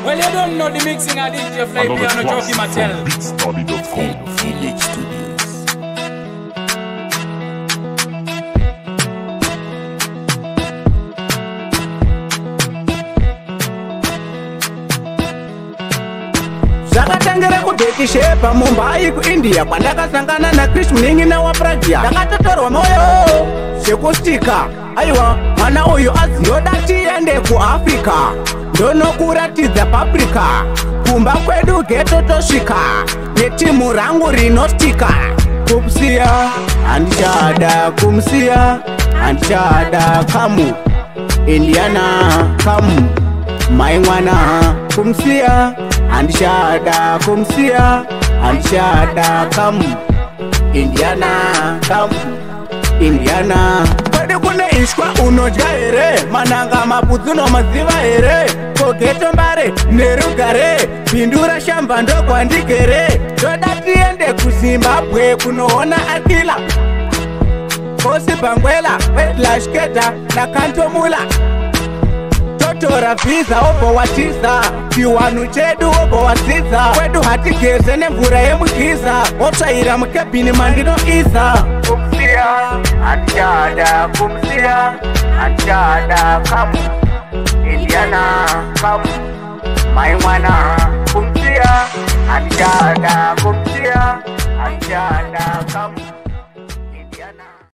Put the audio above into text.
Well, you don't know the mixing of DJ Fly Piano Jockey Mattel. Village Studios. Zvakatangira kubheki shepa Mumbai kuIndia kwandakasangana naChris Muningi nawaPragya. Ndakatotorwa moyo sekustika. Aiwa, mwana uyu aziyoda tiende kuAfrica. Ndonokuratidza paprika. Kumba kwedu geto tosvika. Netimu rangu rinostika. Kumsiya, handichada kumsiya. Handichada kamu. Indiana kamu. Mai mwana kumsiya. Handishada kumsiya, handishada kamu. Indiana kamu, Indiana. Kwede kune ishwa unodya here, mananga mapudzu nomaziva here. Kogeto mbare nerugare, pindura shamba ndokwandikere. Toda tiende kuZimbabwe kunoona Atila. Kosi Bangwela, Wetlashketa nakantomula. Tora visa obo watiza, kiwanu chedu obo watiza. Kwedu hatigeze nemvura yemugiza, otsvaira mukebhini mandino isa. Kumsiya, handishada kumsiya, handishada kamu. Indiana kamu, mai mwana kumsiya, handishada kumsiya, handishada kamu.